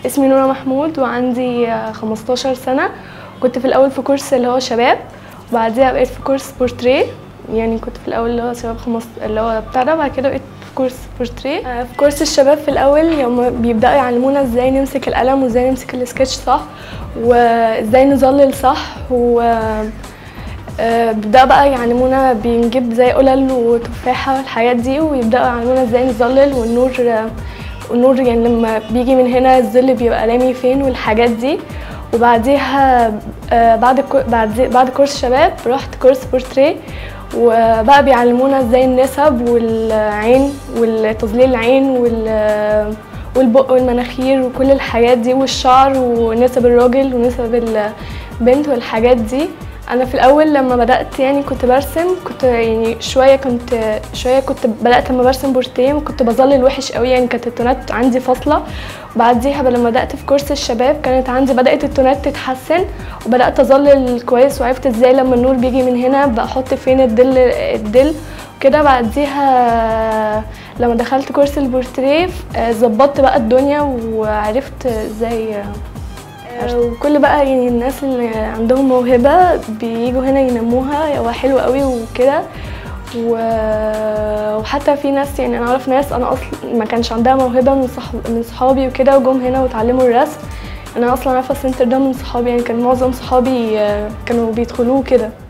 اسمي نورة محمود وعندي 15 سنة. كنت في الأول في كورس اللي هو شباب، وبعديها بقيت في كورس بورتريه. يعني كنت في الأول اللي هو شباب اللي هو بتاع ده، بعد كده بقيت في كورس بورتريه. في كورس الشباب في الأول هم بيبدأوا يعلمونا ازاي نمسك القلم وازاي نمسك السكتش صح، وازاي نظلل صح، بيبدأوا بقى يعلمونا بنجيب زي قلل وتفاحة والحاجات دي، ويبدأوا يعلمونا ازاي نظلل، والنور يعني لما بيجي من هنا الظل بيبقى رامي فين والحاجات دي. وبعديها بعد كورس شباب رحت كورس بورتريه، وبقى بيعلمونا ازاي النسب والعين والتظليل العين والبق والمناخير وكل الحاجات دي، والشعر ونسب الراجل ونسب البنت والحاجات دي. انا في الاول لما بدات يعني كنت برسم، كنت يعني شويه كنت بدات لما برسم بورتريه وكنت بظلل وحش قوي، يعني كانت التونات عندي فاصله. وبعديها لما بدات في كورس الشباب كانت بدات التونات تتحسن، وبدات اظلل كويس، وعرفت ازاي لما النور بيجي من هنا بحط فين الدل كده. بعديها لما دخلت كورس البورتريه ظبطت بقى الدنيا وعرفت ازاي. وكل بقى يعني الناس اللي عندهم موهبة بييجوا هنا ينموها، هو حلو قوي وكده. وحتى في ناس، يعني انا اعرف ناس انا اصلا ما كانش عندها موهبة من صحابي وكده، وجم هنا وتعلموا الرسم. انا اصلا عارفة السنتر ده من صحابي، يعني كان معظم صحابي كانوا بيدخلوه كده.